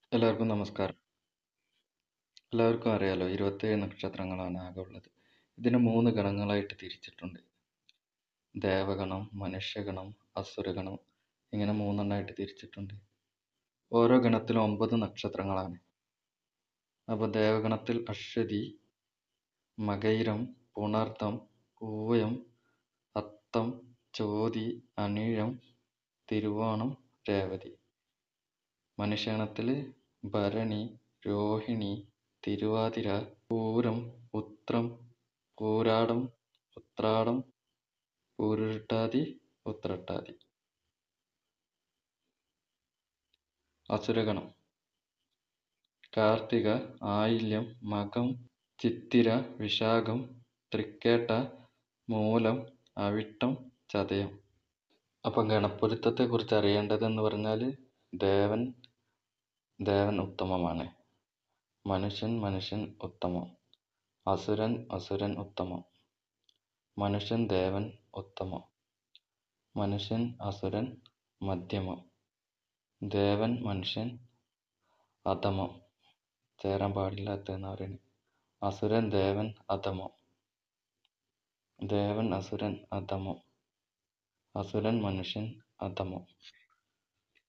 എല്ലാവർക്കും നമസ്കാരം. എല്ലാവർക്കും അറിയാലോ 27 നക്ഷത്രങ്ങളാണ് ആകെ ഉള്ളത്. ഇതിനെ 3 ഗണങ്ങളായിട്ട് തിരിച്ചിട്ടുണ്ട്. ദേവഗണം, മനുഷ്യഗണം, അസുരഗണം ഇങ്ങനെ 3 എണ്ണമായിട്ട് തിരിച്ചിട്ടുണ്ട്. ഓരോ ഗണത്തിലും 9 നക്ഷത്രങ്ങളാണ്. അപ്പോൾ ദേവഗണത്തിൽ അശ്വതി, മകയിരം, പുണർതം, പൂയം, അത്തം, ചോതി, അനിഴം, തിരുവോണം, രേവതി. മനുഷ്യഗണത്തിൽ ഭരണി, രോഹിണി, തിരുവാതിര, പൂരം, ഉത്രം, പൂരാടം, ഉത്രാടം, പൂരുരുട്ടാതി, ഉത്രട്ടാതി. അസുരഗണം കാർത്തിക, ആയില്യം, മകം, ചിത്തിര, വിശാഖം, തൃക്കേട്ട, മൂലം, അവിട്ടം, ചതയം. അപ്പം ഗണപ്പൊരുത്തത്തെ കുറിച്ച് അറിയേണ്ടതെന്ന് പറഞ്ഞാൽ ദേവൻ ഉത്തമമാണ്. മനുഷ്യൻ ഉത്തമം. അസുരൻ ഉത്തമം. മനുഷ്യൻ ദേവൻ ഉത്തമം. മനുഷ്യൻ അസുരൻ മധ്യമം. ദേവൻ മനുഷ്യൻ അധമം. ചേരാൻ പാടില്ലാത്തതെന്ന് പറയുന്നത്. അസുരൻ ദേവൻ അധമം. ദേവൻ അസുരൻ അധമം. അസുരൻ മനുഷ്യൻ അധമം.